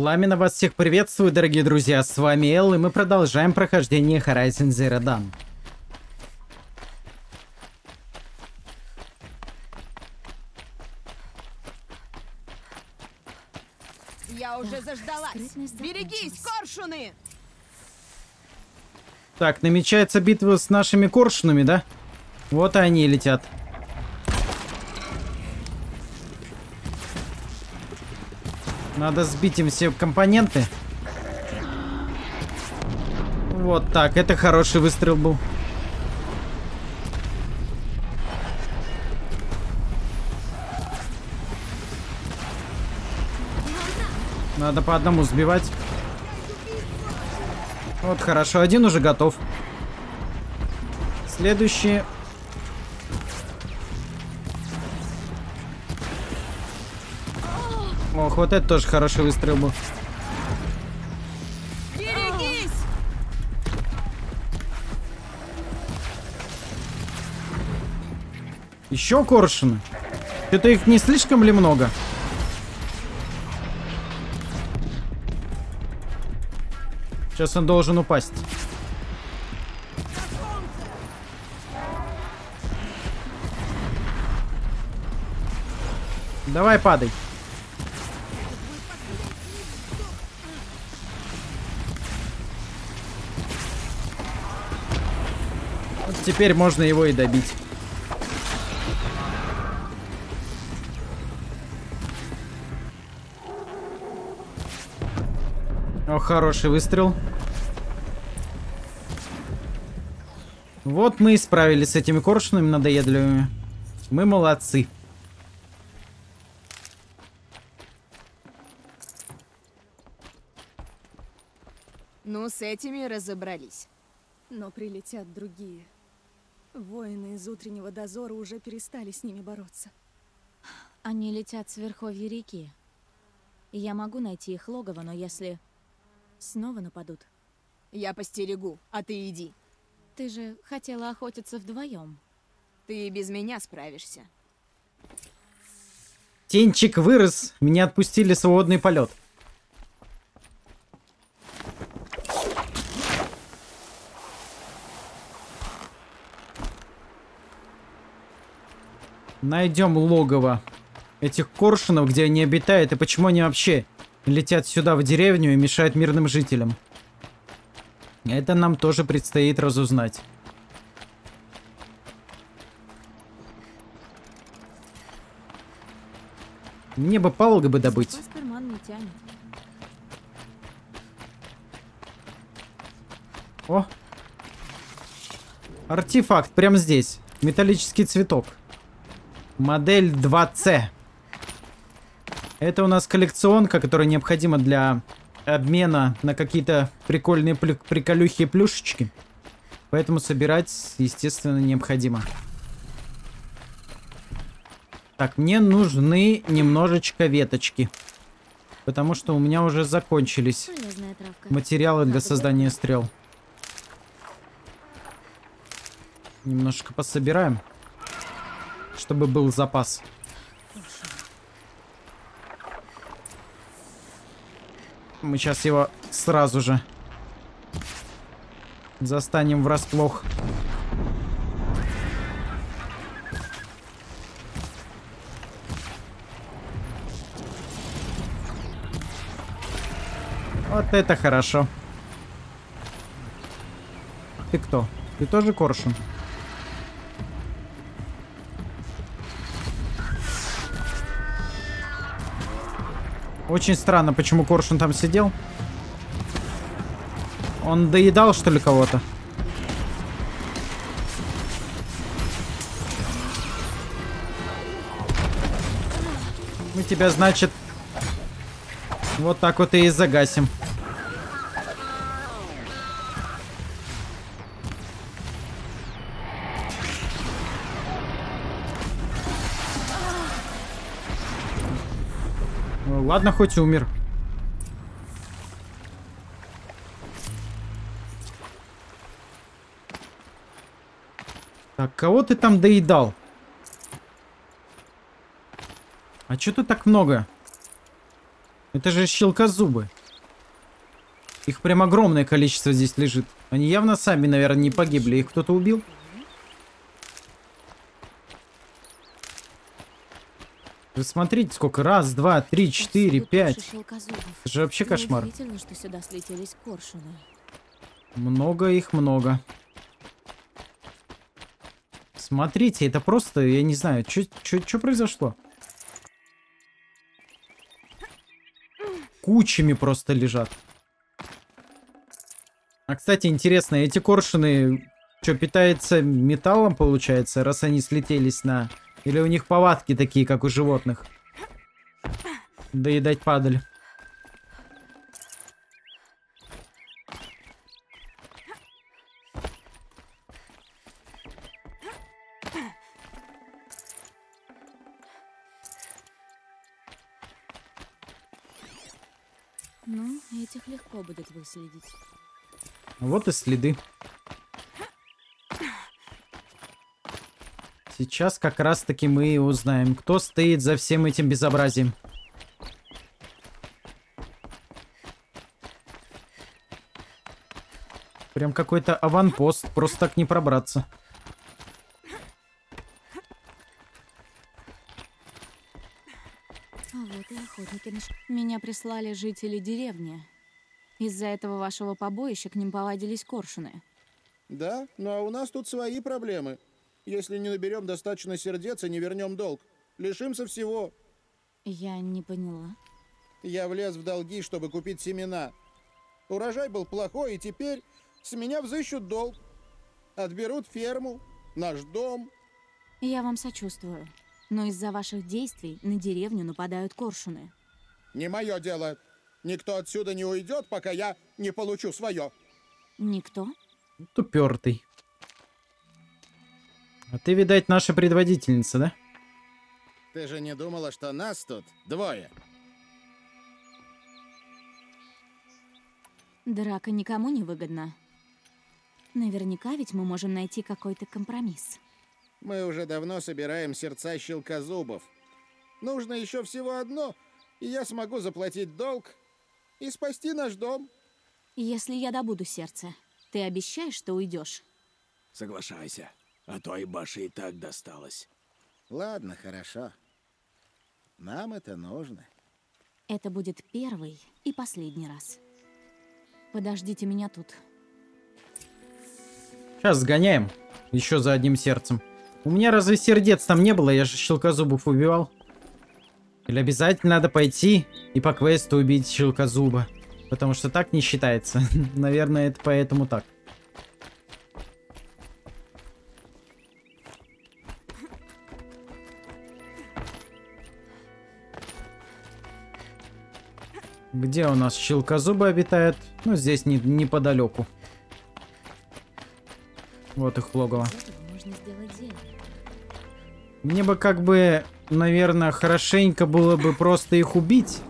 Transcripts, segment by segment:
Пламенно вас всех приветствую, дорогие друзья, с вами Эл, и мы продолжаем прохождение Horizon Zero Dawn. Я уже заждалась. Берегись, коршуны! Так, намечается битва с нашими коршунами, да? Вот и они летят. Надо сбить им все компоненты. Вот так, это хороший выстрел был. Надо по одному сбивать. Вот хорошо, один уже готов. Следующий. Ох, вот это тоже хороший выстрел был. Берегись! Еще коршуны? Что-то их не слишком ли много? Сейчас он должен упасть. Давай, падай. Вот теперь можно его и добить. О, хороший выстрел. Вот мы и справились с этими коршунами надоедливыми. Мы молодцы. Ну, с этими разобрались. Но прилетят другие. Воины из утреннего дозора уже перестали с ними бороться. Они летят с верховья реки. Я могу найти их логово, но если снова нападут... Я постерегу, а ты иди. Ты же хотела охотиться вдвоем. Ты и без меня справишься. Тенчик вырос. Меня отпустили в свободный полет. Найдем логово этих коршунов, где они обитают, и почему они вообще летят сюда, в деревню, и мешают мирным жителям. Это нам тоже предстоит разузнать. Мне бы палок бы добыть. Вас карман не тянет. О! Артефакт прямо здесь. Металлический цветок. Модель 2C. Это у нас коллекционка, которая необходима для обмена на какие-то прикольные приколюхи и плюшечки. Поэтому собирать, естественно, необходимо. Так, мне нужны немножечко веточки. Потому что у меня уже закончились материалы для создания стрел. Немножко пособираем, чтобы был запас. Мы сейчас его сразу же застанем врасплох. Вот это хорошо. Ты кто? Ты тоже коршун? Очень странно, почему коршун там сидел. Он доедал, что ли, кого-то? Мы тебя, значит, вот так вот и загасим. Ну, ладно, хоть и умер. Так, кого ты там доедал? А чё тут так много? Это же щелкозубы. Их прям огромное количество здесь лежит. Они явно сами, наверное, не погибли. Их кто-то убил? Вы смотрите, сколько. Раз, два, три, четыре, пять. Это же вообще кошмар. Удивительно, что сюда слетелись коршуны. Много их, много. Смотрите, это просто, я не знаю, что произошло? Кучами просто лежат. А, кстати, интересно, эти коршуны, что, питаются металлом, получается, раз они слетелись на... Или у них повадки такие, как у животных? Доедать падаль. Ну, этих легко будет выследить. Вот и следы. Сейчас как раз-таки мы и узнаем, кто стоит за всем этим безобразием. Прям какой-то аванпост, просто так не пробраться. А вот и охотники Меня прислали жители деревни. Из-за этого вашего побоища к ним повадились коршуны. Да, ну а у нас тут свои проблемы. Если не наберем достаточно сердец и не вернем долг, лишимся всего. Я не поняла. Я влез в долги, чтобы купить семена. Урожай был плохой, и теперь с меня взыщут долг. Отберут ферму, наш дом. Я вам сочувствую. Но из-за ваших действий на деревню нападают коршуны. Не мое дело. Никто отсюда не уйдет, пока я не получу свое. Никто? Тупертый. А ты, видать, наша предводительница, да? Ты же не думала, что нас тут двое? Драка никому не выгодна. Наверняка ведь мы можем найти какой-то компромисс. Мы уже давно собираем сердца щелкозубов. Нужно еще всего одно, и я смогу заплатить долг и спасти наш дом. Если я добуду сердце, ты обещаешь, что уйдешь? Соглашайся, а то и Баше и так досталось. Ладно, хорошо. Нам это нужно. Это будет первый и последний раз. Подождите меня тут. Сейчас сгоняем. Еще за одним сердцем. У меня разве сердец там не было? Я же щелкозубов убивал. Или обязательно надо пойти и по квесту убить щелкозуба? Потому что так не считается. Наверное, это поэтому так. Где у нас щелкозубы обитают? Ну, здесь неподалеку. Вот их логово. Можно сделать зелье. Мне бы как бы, наверное, хорошенько было бы просто их убить.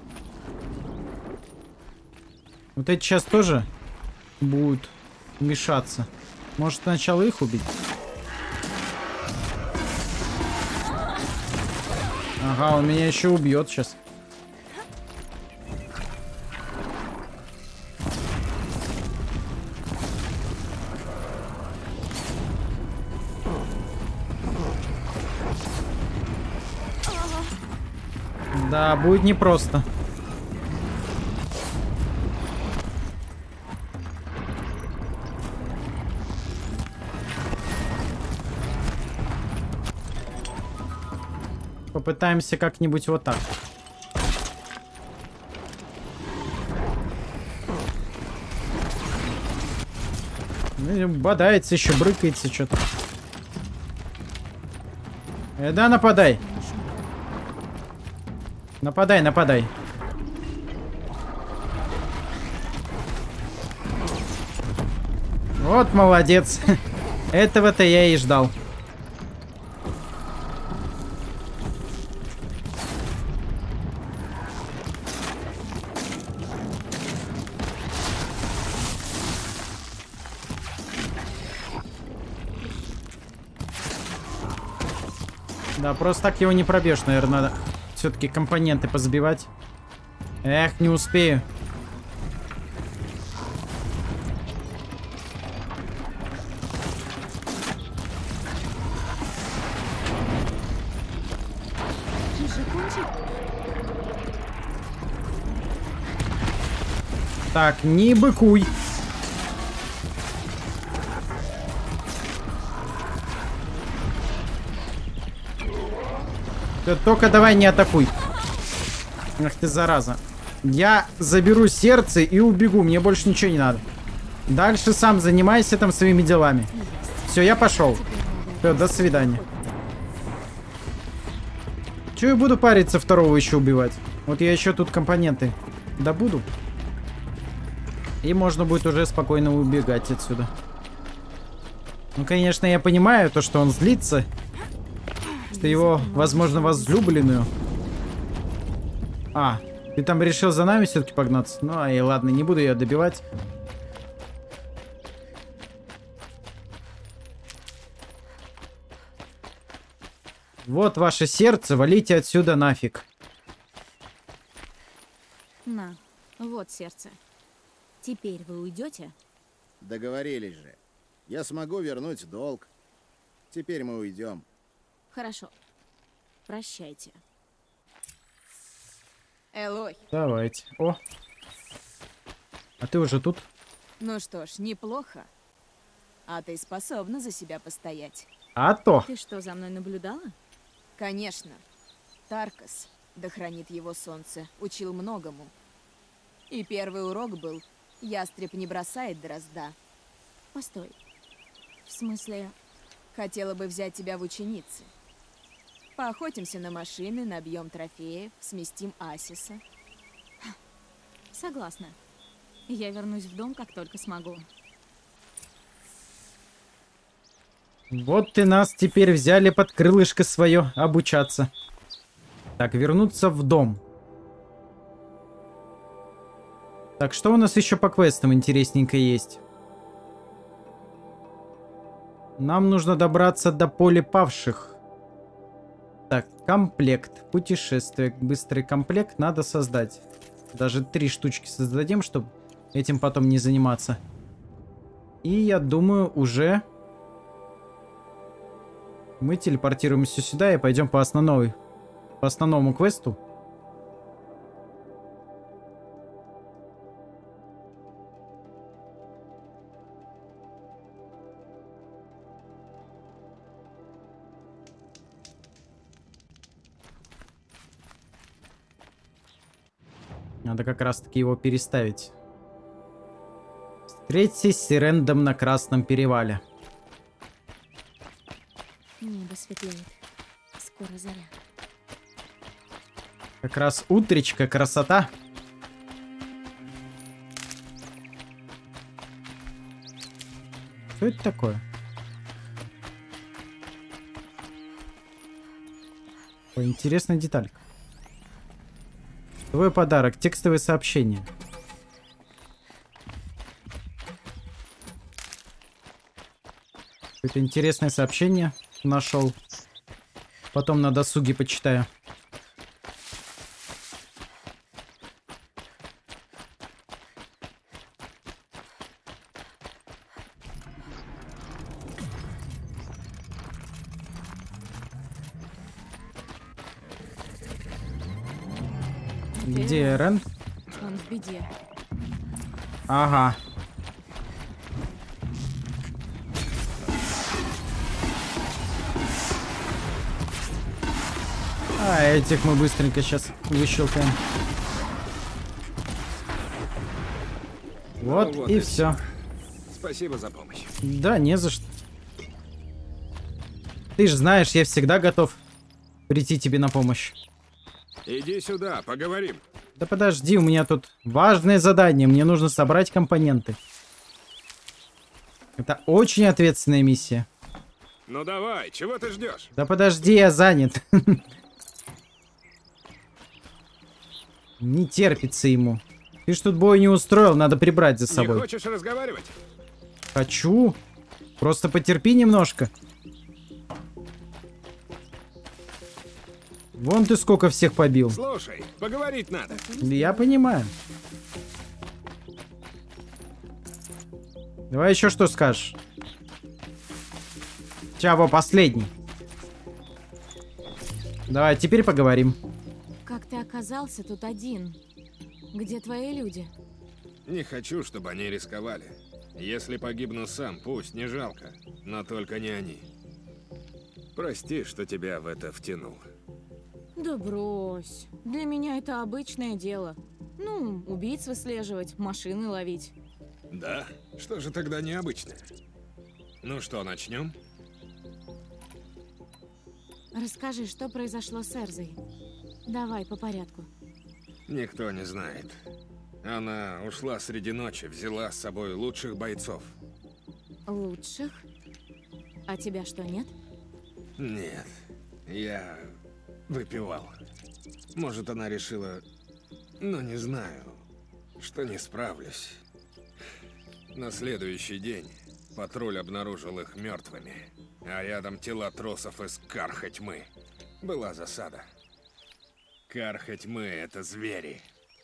Вот эти сейчас тоже будут мешаться. Может, сначала их убить? Ага, он меня еще убьет сейчас. Да, будет непросто. Попытаемся как-нибудь вот так. Ну, бодается еще, брыкается что-то. Да, нападай. Нападай, нападай. Вот молодец. Этого-то я и ждал. Да, просто так его не пробьешь, наверное, надо все-таки компоненты позабивать. Эх, не успею. Так, не быкуй. Ты только давай не атакуй. Ах ты, зараза. Я заберу сердце и убегу. Мне больше ничего не надо. Дальше сам занимайся там своими делами. Все, я пошел. Все, до свидания. Че я буду париться второго еще убивать? Вот я еще тут компоненты добуду. И можно будет уже спокойно убегать отсюда. Ну, конечно, я понимаю то, что он злится. Что его, возможно, возлюбленную. А, ты там решил за нами все-таки погнаться? Ну, и ладно, не буду ее добивать. Вот ваше сердце, валите отсюда нафиг. На, вот сердце. Теперь вы уйдете? Договорились же. Я смогу вернуть долг. Теперь мы уйдем. Хорошо. Прощайте. Элой, Давайте. О. А ты уже тут? ну что ж, неплохо. А ты способна за себя постоять. А то. Ты что, за мной наблюдала? Конечно. Таркас, да хранит его солнце, учил многому. И первый урок был: ястреб не бросает дрозда. Постой. В смысле... Хотела бы взять тебя в ученицы. Поохотимся на машины, набьем трофеев, сместим Асиса. Согласна. Я вернусь в дом, как только смогу. Вот ты нас теперь взяли под крылышко свое обучаться. Так, вернуться в дом. Так, что у нас еще по квестам интересненько есть? Нам нужно добраться до поля павших. Так, комплект. Путешествие. Быстрый комплект надо создать. Даже 3 штучки создадим, чтобы этим потом не заниматься. И я думаю, уже мы телепортируемся сюда и пойдем по основному квесту. Надо как раз таки его переставить. Встретитесь с Сирендом на Красном перевале. Небо светлеет. Скоро заря. Как раз утречка, красота. Что это такое? Ой, интересная деталька. Твой подарок. Текстовые сообщения. Какое-то интересное сообщение нашел. Потом на досуге почитаю. Где Рен? Он в беде. Ага. А этих мы быстренько сейчас выщелкаем. Вот, Ну вот и и все. Спасибо за помощь. Да, не за что. Ты же знаешь, я всегда готов прийти тебе на помощь. Иди сюда, поговорим. Да подожди, у меня тут важное задание. Мне нужно собрать компоненты. Это очень ответственная миссия. Ну давай, чего ты ждешь? Да подожди, я занят. Не терпится ему. Ты ж тут бой не устроил, надо прибрать за Не собой. хочешь разговаривать? Хочу. Просто потерпи немножко. Вон ты сколько всех побил. Слушай, поговорить надо. Я понимаю. Давай еще что скажешь. Чаво, последний. Давай, теперь поговорим. оказался тут один. Где твои люди? Не хочу, чтобы они рисковали. Если погибну сам, пусть, не жалко. Но только не они. Прости, что тебя в это втянул. Да брось. Для меня это обычное дело. Ну, убийц выслеживать, машины ловить. Да? Что же тогда необычное? Ну что, начнем? Расскажи, что произошло с Эрзой. Давай по порядку. Никто не знает. Она ушла среди ночи, взяла с собой лучших бойцов. Лучших? А тебя что, нет? Нет, я выпивал. Может, она решила, но не знаю, что не справлюсь. На следующий день патруль обнаружил их мертвыми, а рядом тела тросов из Карха-Тьмы. Была засада. Карха-Тьмы — это звери.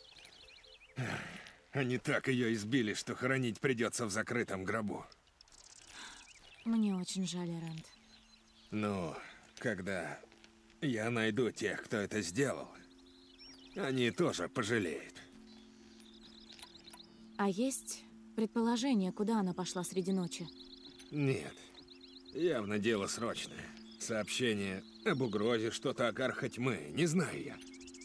Они так ее избили, что хоронить придется в закрытом гробу. Мне очень жаль, Эрент. Ну, когда я найду тех, кто это сделал, они тоже пожалеют. А есть предположение, куда она пошла среди ночи? Нет. Явно дело срочное. Сообщение об угрозе, что-то о Карха-Тьмы. Не знаю я.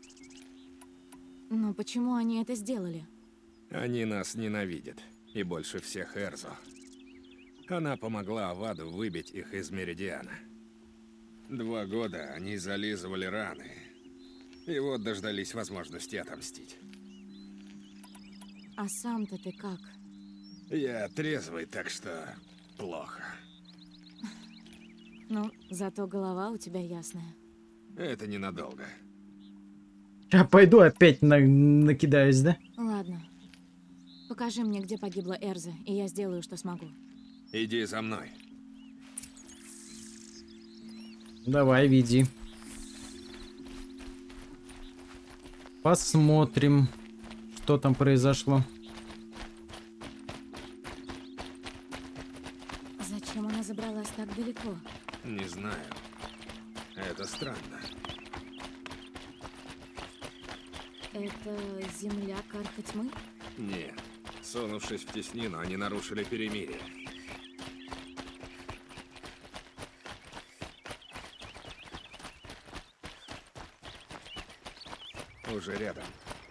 Но почему они это сделали? Они нас ненавидят. И больше всех Эрзо. Она помогла Аваду выбить их из Меридиана. 2 года они зализывали раны. И вот дождались возможности отомстить. А сам-то ты как? Я трезвый, так что плохо. Ну, зато голова у тебя ясная. Это ненадолго. Я пойду опять накидаюсь, да? Ладно. Покажи мне, где погибла Эрза, и я сделаю, что смогу. Иди за мной. Давай, веди. Посмотрим, что там произошло. Зачем она забралась так далеко? Не знаю. Это странно. Это земля Карха-Тьмы? Нет. Сунувшись в теснину, они нарушили перемирие. Уже рядом.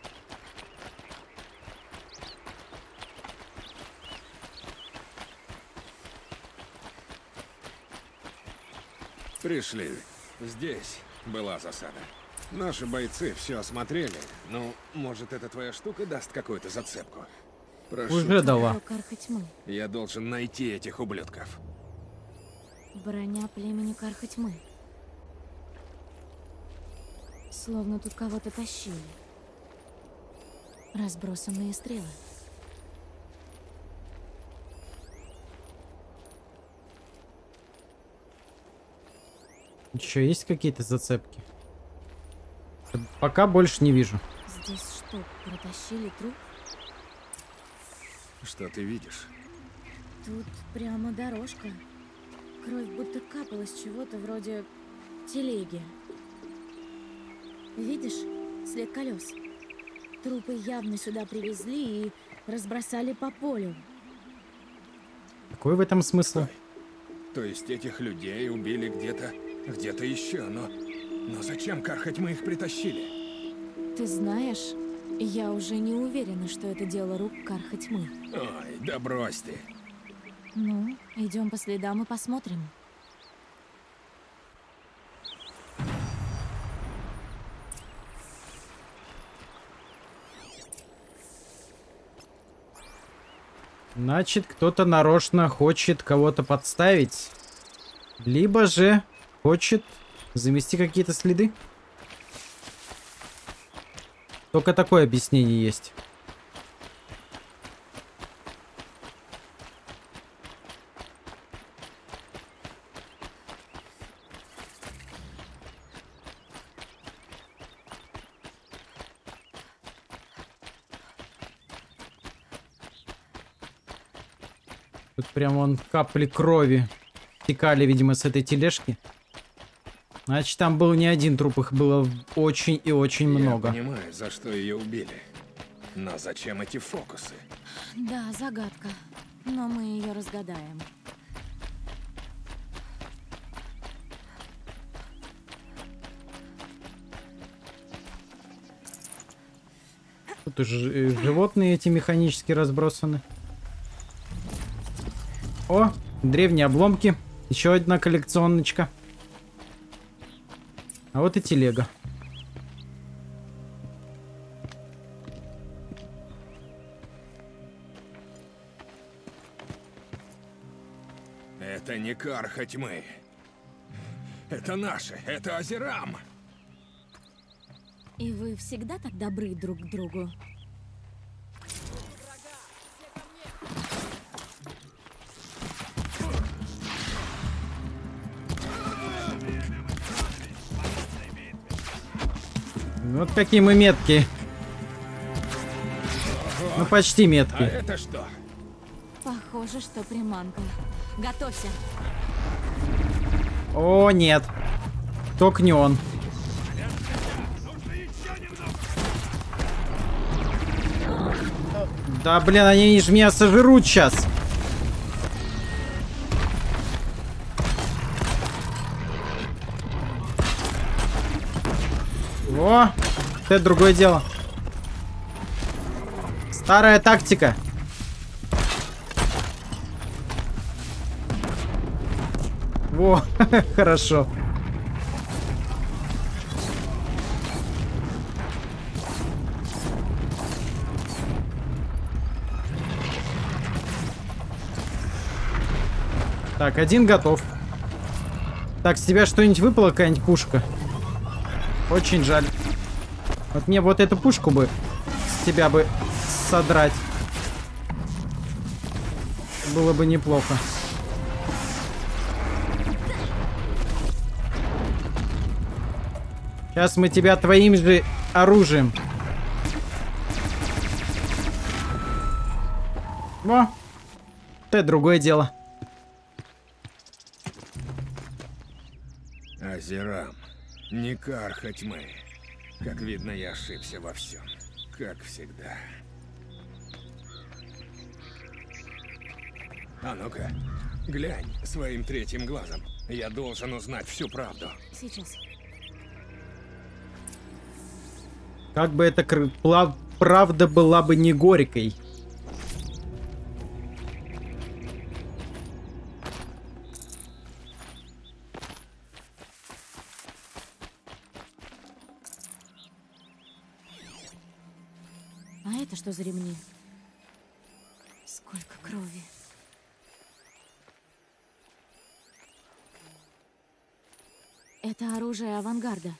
Пришли. Здесь была засада. Наши бойцы все осмотрели. Ну, может, эта твоя штука даст какую-то зацепку? Прошу. Уже дала. Карха-Тьмы. Я должен найти этих ублюдков. Броня племени Карха-Тьмы. Словно тут кого-то тащили. Разбросанные стрелы. Еще есть какие-то зацепки? Пока больше не вижу. Здесь что, протащили труп? Что ты видишь? Тут прямо дорожка. Кровь будто капала с чего-то вроде телеги. Видишь? След колес. Трупы явно сюда привезли и разбросали по полю. Какой в этом смысл? То есть этих людей убили где-то еще, но зачем Карха-Тьмы их притащили? Ты знаешь, я уже не уверена, что это дело рук Карха-Тьмы. Ой, да брось ты. Ну, идем по следам и посмотрим. Значит, кто-то нарочно хочет кого-то подставить. Либо же хочет замести какие-то следы. Только такое объяснение есть. Тут прям вон капли крови стекали, видимо, с этой тележки. Значит, там был не один труп, их было очень и очень много. Я понимаю, за что ее убили. Но зачем эти фокусы? Да, загадка. Но мы ее разгадаем. Тут уже животные эти механически разбросаны. О, древние обломки. Еще одна коллекционочка. А вот и телега. Это не Карха тьмы. Это наши, это Азерам. И вы всегда так добры друг к другу? Вот какие мы меткие. Ну, почти А меткие. это что? Похоже, что приманка. Готовься. О, нет. Только не он. Да, блин, они же меня сожрут сейчас. О, это другое дело. Старая тактика. Во, хорошо. Так, один готов. Так, с тебя что-нибудь выпало, какая-нибудь пушка? Очень жаль. Вот мне вот эту пушку бы с тебя бы содрать. Было бы неплохо. Сейчас мы тебя твоим же оружием. Во. Это другое дело. Азерам. Не Карха тьмы. Как видно, я ошибся во всем. Как всегда. А ну-ка, глянь своим третьим глазом. Я должен узнать всю правду. Сейчас. Как бы эта правда была бы не горькой. А это что за ремни? Сколько крови. Это оружие авангарда.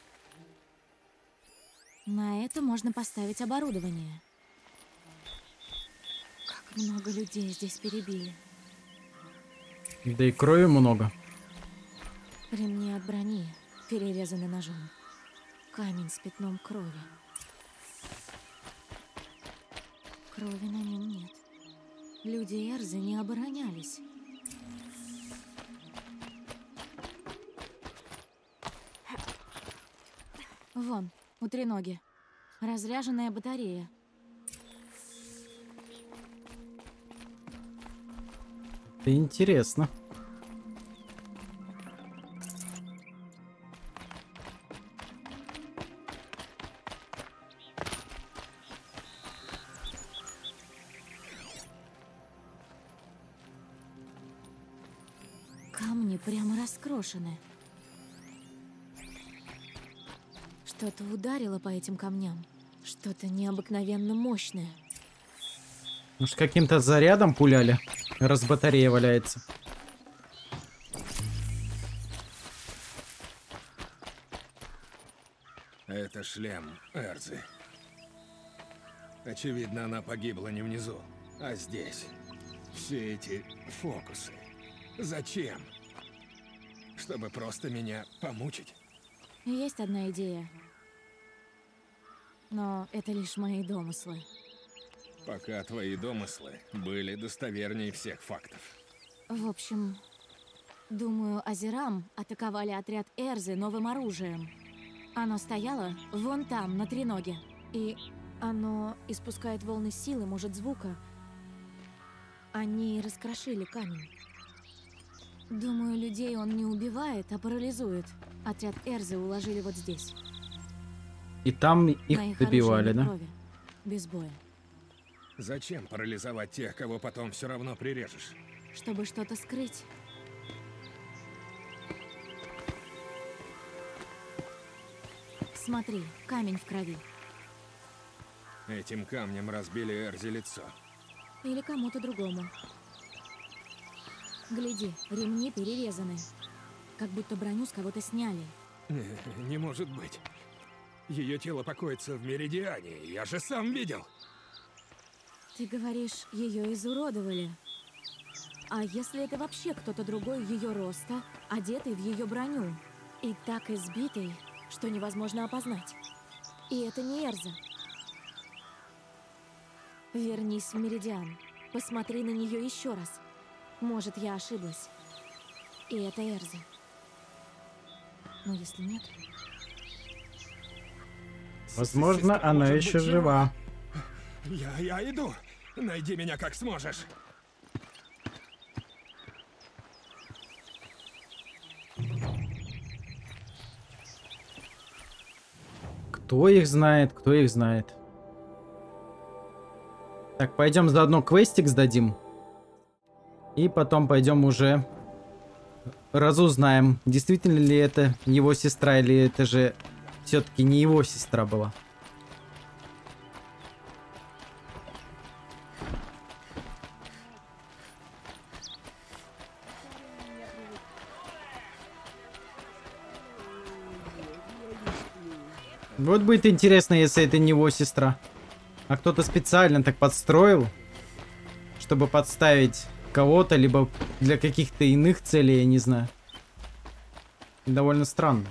На это можно поставить оборудование. Как много людей здесь перебили. Да и крови много. Ремни от брони, перерезаны ножом. Камень с пятном крови. Крови на нем нет. Люди Эрзы не оборонялись. Вон, у треноги. Разряженная батарея. Это интересно. Камни прямо раскрошены. Что-то ударило по этим камням. Что-то необыкновенно мощное. Может, каким-то зарядом пуляли? Раз батарея валяется. Это шлем Эрзы. Очевидно, она погибла не внизу, а здесь. Все эти фокусы. Зачем? Чтобы просто меня помучить? Есть одна идея. Но это лишь мои домыслы. Пока твои домыслы были достовернее всех фактов. В общем, Думаю, Азерам атаковали отряд Эрзы новым оружием. Оно стояло вон там, на треноге. И оно испускает волны силы, может, звука. Они раскрошили камень. Думаю, людей он не убивает, а парализует. Отряд Эрзы уложили вот здесь. И там На их их добивали, оружии нет да? крови. Без боя. Зачем парализовать тех, кого потом все равно прирежешь? Чтобы что-то скрыть. Смотри, камень в крови. Этим камнем разбили Эрзе лицо. Или кому-то другому. Гляди, ремни перерезаны. Как будто броню с кого-то сняли. Не может быть. Ее тело покоится в Меридиане. Я же сам видел. Ты говоришь, ее изуродовали. А если это вообще кто-то другой ее роста, одетый в ее броню? И так избитый, что невозможно опознать. И это не Эрза. Вернись в Меридиан. Посмотри на нее еще раз. Может, я ошиблась. И это Эрза. Но если нет... Возможно, Сестра она может еще быть жива. Я иду. Найди меня как сможешь. Кто их знает, кто их знает. Так, пойдем заодно квестик сдадим. И потом пойдем уже разузнаем, действительно ли это его сестра, или это же все-таки не его сестра была. Вот будет интересно, если это не его сестра. А кто-то специально так подстроил, чтобы подставить кого-то, либо для каких-то иных целей, я не знаю. Довольно странно.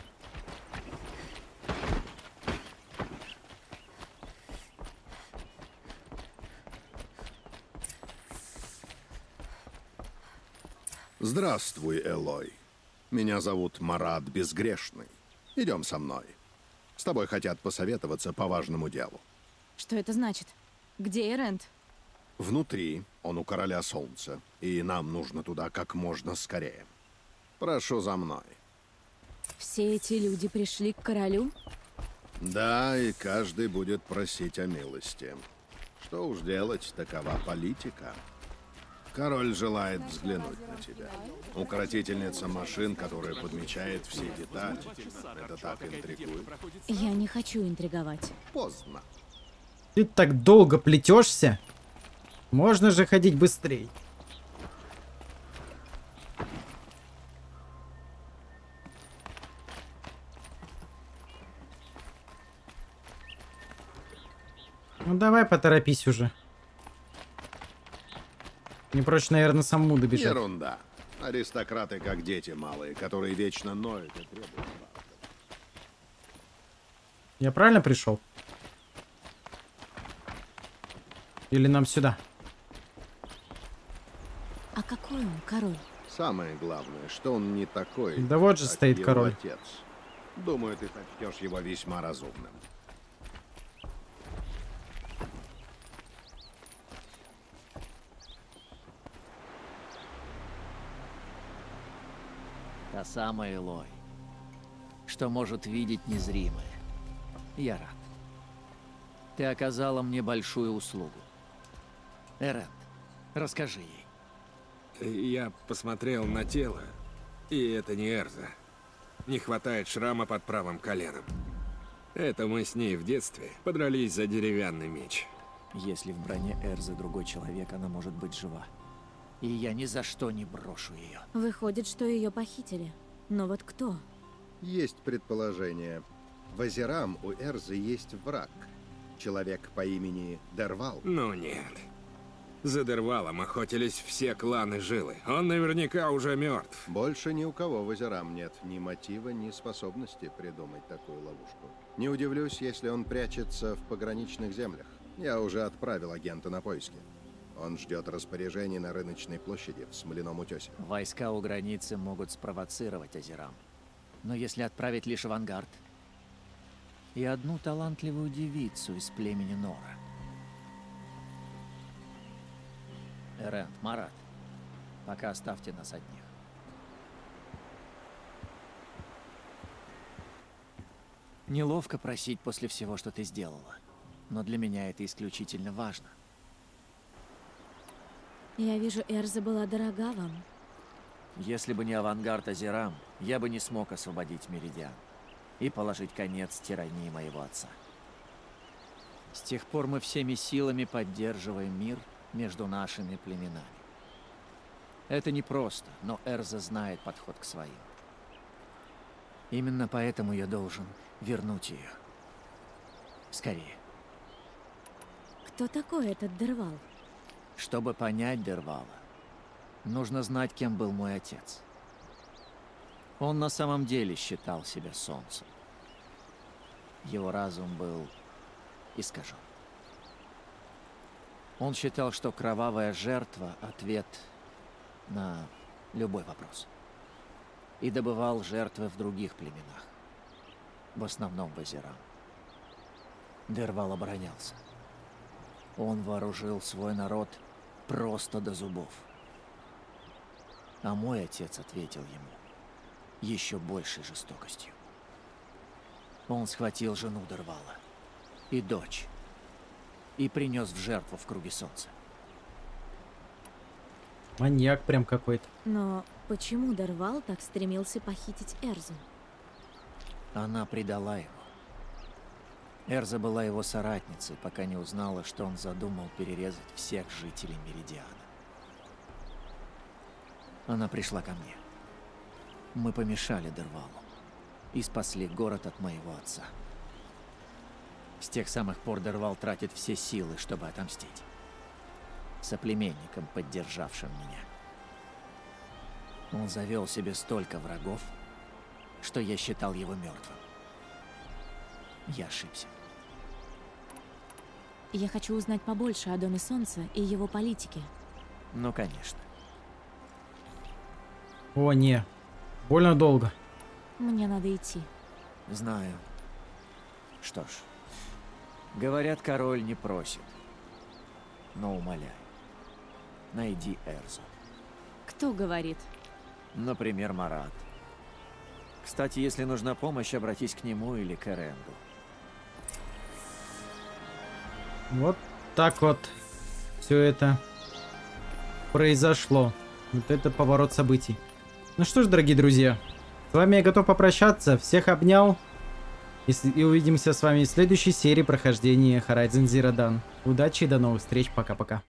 Здравствуй, Элой. Меня зовут Марат Безгрешный. Идем со мной. С тобой хотят посоветоваться по важному делу. Что это значит? Где Эрент? Внутри он у Короля Солнца, и нам нужно туда как можно скорее. Прошу за мной. Все эти люди пришли к королю? Да, и каждый будет просить о милости. Что уж делать, такова политика. Король желает взглянуть на тебя. Укротительница машин, которая подмечает все детали. Это так интригует. Я не хочу интриговать. Поздно. Ты так долго плетешься? Можно же ходить быстрее. Ну давай поторопись уже. Не прочь, наверное, самому добежать. Ерунда. Аристократы как дети малые, которые вечно ноют и требуют правды. Я правильно пришел? Или нам сюда? А какой он, король? Самое главное, что он не такой. Да вот же как стоит его король. Отец. Думаю, ты сочтешь его весьма разумным. Та самая Элой, что может видеть незримое. Я рад. Ты оказала мне большую услугу. Эрент, расскажи ей. Я посмотрел на тело, и это не Эрза. Не хватает шрама под правым коленом. Это мы с ней в детстве подрались за деревянный меч. Если в броне Эрзы другой человек, она может быть жива. И я ни за что не брошу ее. Выходит, что ее похитили. Но вот кто? Есть предположение. В Азерам у Эрзы есть враг. Человек по имени Дервал. Ну нет. За Дервалом охотились все кланы Жилы. Он наверняка уже мертв. Больше ни у кого в Азерам нет ни мотива, ни способности придумать такую ловушку. Не удивлюсь, если он прячется в пограничных землях. Я уже отправил агента на поиски. Он ждет распоряжений на рыночной площади в Смоляном утесе. Войска у границы могут спровоцировать Азерам. Но если отправить лишь авангард и одну талантливую девицу из племени Нора. Эрент, Марат, пока оставьте нас одних. Неловко просить после всего, что ты сделала. Но для меня это исключительно важно. Я вижу, Эрза была дорога вам. Если бы не авангард Азерам, я бы не смог освободить Меридиан и положить конец тирании моего отца. С тех пор мы всеми силами поддерживаем мир между нашими племенами. Это непросто, но Эрза знает подход к своим. Именно поэтому я должен вернуть ее. Скорее. Кто такой этот Дервал? Чтобы понять Дервала, нужно знать, кем был мой отец. Он на самом деле считал себя солнцем. Его разум был искажен. Он считал, что кровавая жертва — ответ на любой вопрос. И добывал жертвы в других племенах. В основном в Азерам. Дервал оборонялся. Он вооружил свой народ просто до зубов. А мой отец ответил ему еще большей жестокостью. Он схватил жену Дервала и дочь и принес в жертву в круге солнца. Маньяк прям какой-то. Но почему Дервал так стремился похитить Эрзу? Она предала его. Эрза была его соратницей, пока не узнала, что он задумал перерезать всех жителей Меридиана. Она пришла ко мне. Мы помешали Дервалу и спасли город от моего отца. С тех самых пор Дервал тратит все силы, чтобы отомстить. Соплеменникам, поддержавшим меня. Он завел себе столько врагов, что я считал его мертвым. Я ошибся. Я хочу узнать побольше о Доме Солнца и его политике. Ну, конечно. О, не. Больно долго. Мне надо идти. Знаю. Что ж. Говорят, король не просит. Но умоляю. Найди Эрзу. Кто говорит? Например, Марат. Кстати, если нужна помощь, обратись к нему или к Эренду. Вот так вот все это произошло. Вот это поворот событий. Ну что ж, дорогие друзья, с вами я готов попрощаться. Всех обнял. И увидимся с вами в следующей серии прохождения Horizon Zero Dawn. Удачи и до новых встреч. Пока-пока.